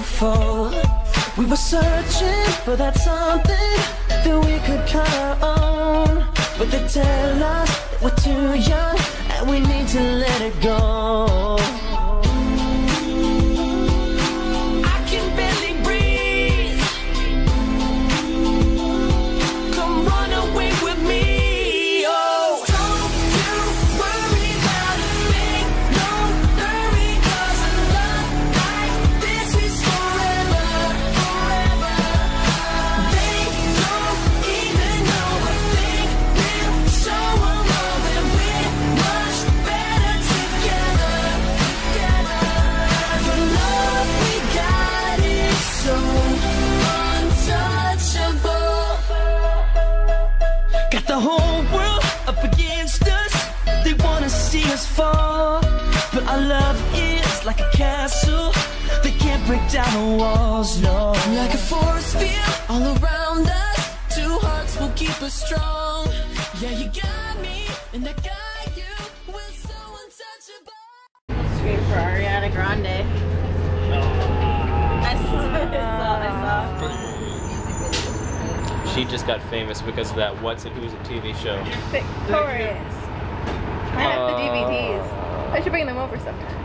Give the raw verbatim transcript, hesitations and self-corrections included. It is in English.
beautiful. We were searching for that something that we could call our own, but they tell us that we're too young and we need to let it go. I can barely breathe. Come run away with me. Oh, don't you worry about a thing. Don't worry, 'cause a love like this is forever, forever. They don't even know a thing. We'll show them all that we're much better together, together. The love we got is so untouchable. Got the whole world up against us. They wanna see us fall, but our love is like a castle. They can't break down the walls, no. Like a force field all around us. Two hearts will keep us strong. Yeah, you got me, and I got you. We're so untouchable. Scream for Ariana Grande. I saw, I saw. She just got famous because of that What's It Who's a T V show. Victorious. I have the D V Ds. I should bring them over sometime.